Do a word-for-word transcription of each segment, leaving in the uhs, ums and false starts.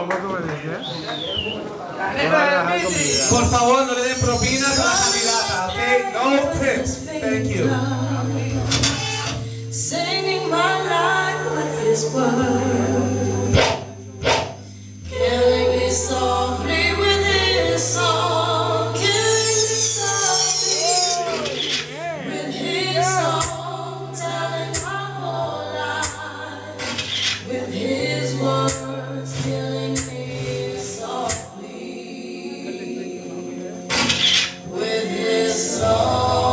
Por favor, no le den propinas a la candidata, ¿ok? No tips. Thank you. Singing my life with his word, killing me softly with his song, killing me softly with his song, telling my whole life with his words, killing me softly with his song.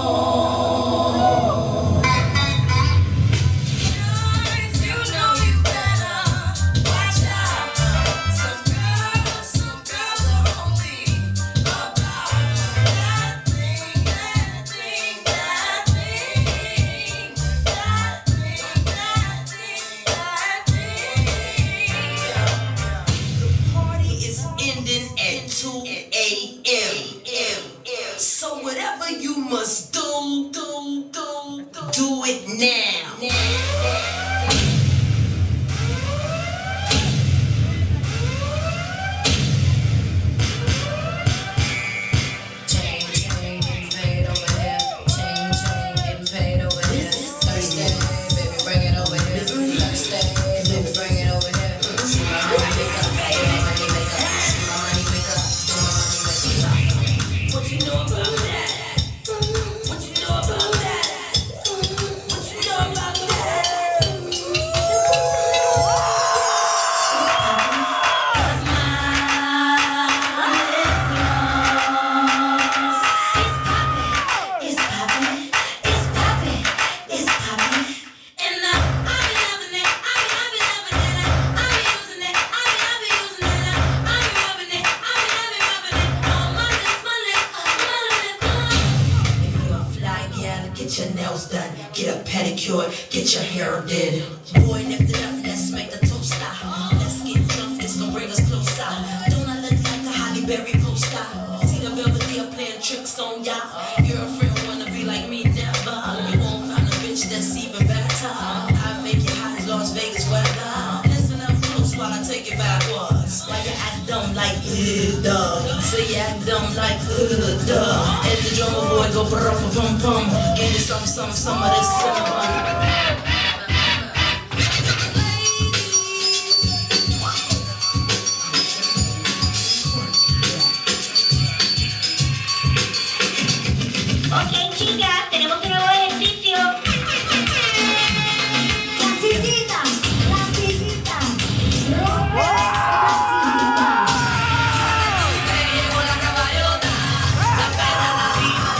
So whatever you must do, do, do, do, do it now. Chain, chain, getting paid over here. Chain, chain, getting paid over here. Thursday, baby, bring it over here. Thursday, baby, bring it over here. See my money make up, see my money make up, see my money make up, see my money make up. What you know about that? What you know about that? What you know about that? Cause my it's poppin', it's poppin', it's poppin'. And I, I be loving it, I be, I be loving it, I be using it, I be, I be using it, I be rubbing it, I be, I be rubbing it on my lips, my lips, my lips. If you're a fly gal, get your nails done, get a pedicure, get your hair did. Boy, lift it up, let's make the toast stop. Let's get drunk, it's gonna bring us closer. Don't I look like a Halle Berry poster? See the Belvedere playing tricks on ya. Girlfriend wanna be like me, never. You won't find a bitch that's even better. I make it hot as Las Vegas weather. Listen up close while I take it backwards. Why you act dumb like uh, duh? Say you act dumb like uh, duh. As the drummer boy go brr pum pum. Give me some, some, some of this cinnamon. Ok, chicas, tenemos un nuevo ejercicio. Clasicita, clasicita. Llegó la caballota, la perra la vida.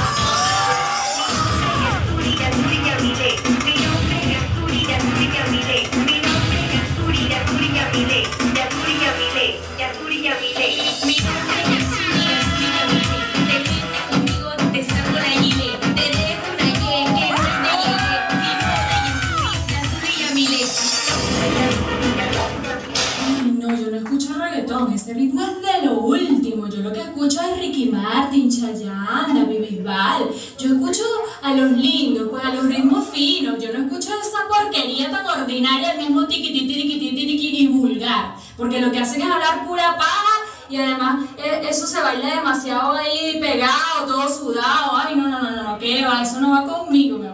Mi nombre es Yamile, mi nombre es Yasuri Yamile, mi nombre es Yasuri Yasuri Yamile, Yasuri Yamile, Yasuri Yamile. Mi nombre es Yasuri Yasuri Yamile. Te metes conmigo, te saco la Yile. Te dejo una Y que no te llegue. Mi nombre es Yasuri Yasuri Yamile. Ay, no, yo no escucho reggaetón, ese ritmo es de lo último. Yo lo que escucho es Ricky Martin, Chayanne, David Bisbal. Yo escucho a los lindos, pues a los ritmos finos. Yo no escucho esa porquería tan ordinaria, el mismo tiquiti, tiquiti, tiquiti y vulgar. Porque lo que hacen es hablar pura paja y además eh, eso se baila demasiado ahí pegado, todo sudado. Ay, no, no, no, no, no, ¿qué va? Eso no va conmigo, mi